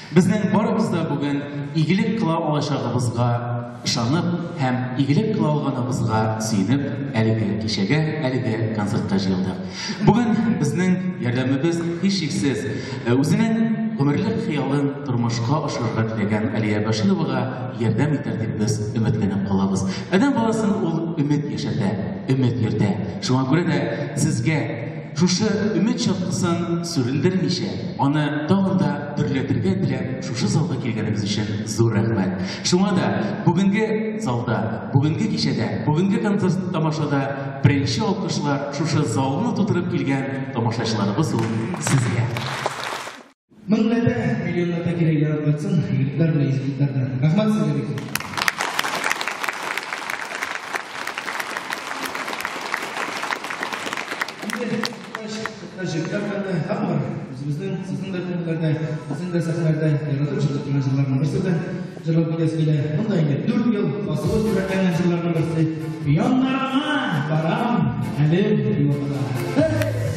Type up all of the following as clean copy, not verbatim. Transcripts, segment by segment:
Безнең барыбызда бүген игелек кыла алачагыбызга ышанып һәм игелек кыла алганыбызга сөенеп, әлеге кичәгә, әлеге концертка җыелдык. Бүген безнең ярдәмебез һичшиксез үзенең гомерлек хыялын тормышка ашырырга теләгән Алия Башировага ярдәм итәр дип без өметләнеп калабыз. Адәм баласын ул өмет яшәтә, өмет йөртә. Шуңа күрә дә сезгә шушы өмет чаткысын сүрелдермичә, аны тагын да төрләтергә теләп, шушы залга килгәнегез өчен зур рәхмәт. Шуңа да бүгенге залда, бүгенге кичәдә, бүгенге концерт тамашада беренче алкышлар шушы залны тутырып килгән тамашачыларыбыз ул сезгә. Мыңлата, миллионлата кирәк яратсын, егетләр белән егетләрдән. Рәхмәт сезгә. Жігіттерді тағы бар, сіздің де күндерде, біздің де сәхнелерде яратып жүріп тұрған жырларының бірісі де жырлап келесіде. Мұнда енді 4 ел басылы сүрәтләнген жырларының бірісі. Ұянларыңа барам әлем йолда.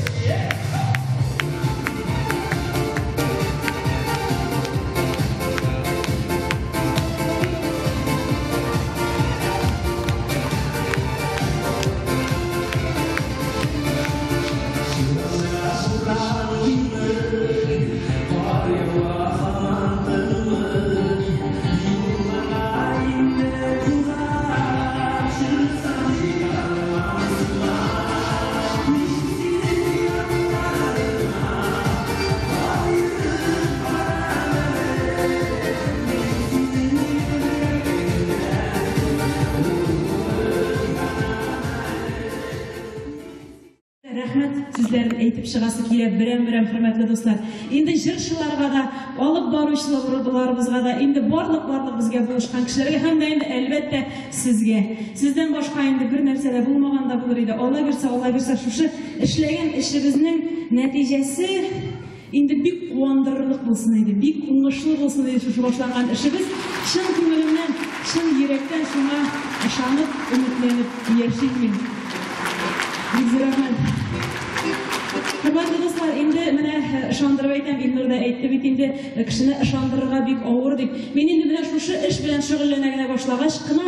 Sizlerin eğitip çıgası kile birem hürmetli dostlar. Indi jırşılarga da, alıp barışçılarımızga da, indi barlık bizge buluşkan kişilerge hem de indi elbette sizge. Sizden başka indi bir nersede bulmagan da bulur idi. Ola girse şuşu işlegen işimizin neticesi indi bik kuandırırlık bulsun idi, bik uңышlı bulsun idi şuşu başlangan işimiz. Şın kümülümden, şın yürekten şuna ışanıp, ümitlenip yaşayın. Bizdir rahmet. Hürmetli dostlar, indi mene ışandırıp aytam, İlnur'da aytты bit, indi kişini ışandırırga bik ağır dip. Men indi bilen şuşu iş bilen şögüllenegine başlagaç, kına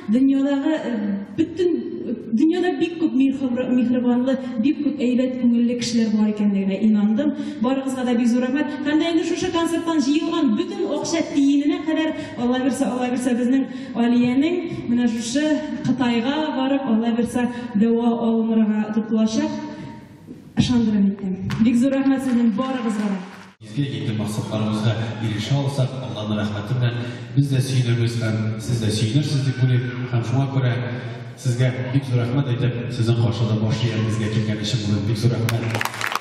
dünyada bik köp mihribanlı, bik köp eybet köngüllü kişiler var ekenligine inandım. Barıgızga da bik zor rahmet. Handa indi şuşu konserttan jıyılgan bütün okşa tiyinine kadar Allah birse bizning Aliye'nin mene şuşu Kıtayga barıp Allah birse deva alınırga tutulacak. Ышандырып еттім. Бик зор рәхмәт сезнең барыгызга да. Bizga yetкен мақсатларыбызга ирешә алсак, Аллаһның рәхмәте белән без дә сөйнербез һәм сез дә сөйнерсез дип уйлыйм. Һәм шуңа күрә сезгә бик зур рәхмәт әйтеп, сезнең каршыда баш иябезгә килгән өчен бик зур рәхмәт.